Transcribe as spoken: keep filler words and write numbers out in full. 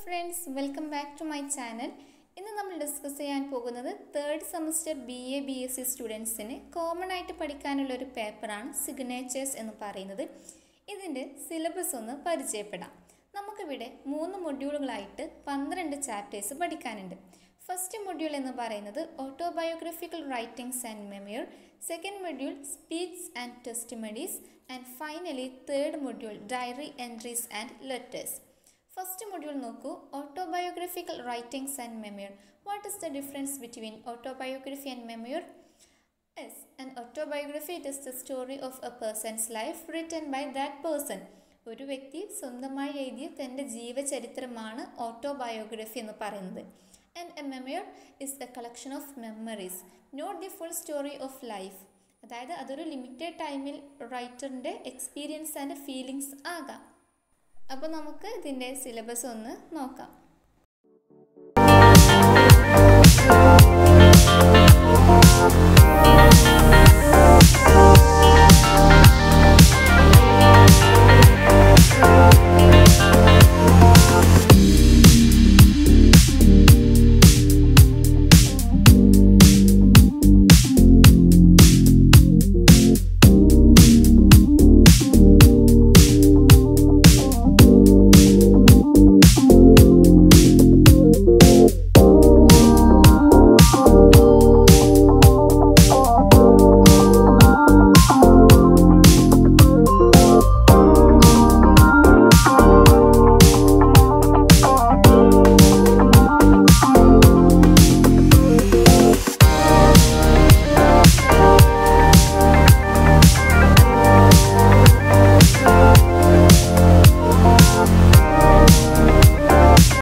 friends, welcome back to my channel. ഇന്ന് നമ്മൾ discuss ചെയ്യാൻ പോകുന്നത് third semester B A B S C സ്റ്റുഡൻസിന് കോമൺ ആയിട്ട് പഠിക്കാനുള്ള ഒരു പേപ്പറാണ് സിഗ്നേച്ചേഴ്സ് എന്ന് പറയുന്നത്. ഇതിൻ്റെ സിലബസ് ഒന്ന് പരിചയപ്പെടാം. നമുക്കിവിടെ മൂന്ന് മൊഡ്യൂളുകളായിട്ട് പന്ത്രണ്ട് ചാപ്റ്റേഴ്സ് പഠിക്കാനുണ്ട്. ഫസ്റ്റ് മൊഡ്യൂൾ എന്ന് പറയുന്നത് autobiographical writings and memoir, second module speech and testimonies, and finally third module diary entries and letters. First module നോക്കൂ, autobiographical writings and memoir. What is the difference between autobiography and memoir? Yes, an autobiography is the story of a person's life written by that person. ഒരു വ്യക്തി സ്വന്തമായി എഴുതിയ തൻ്റെ ജീവചരിത്രമാണ് autobiography എന്ന് പറയുന്നത്. And a memoir is a collection of memories, not the full story of life. അതായത് അതൊരു limited ടൈമിൽ റൈറ്ററിൻ്റെ എക്സ്പീരിയൻസ് ആൻഡ് ഫീലിങ്സ് ആകാം. അപ്പോൾ നമുക്ക് ഇതിൻ്റെ സിലബസ് ഒന്ന് നോക്കാം.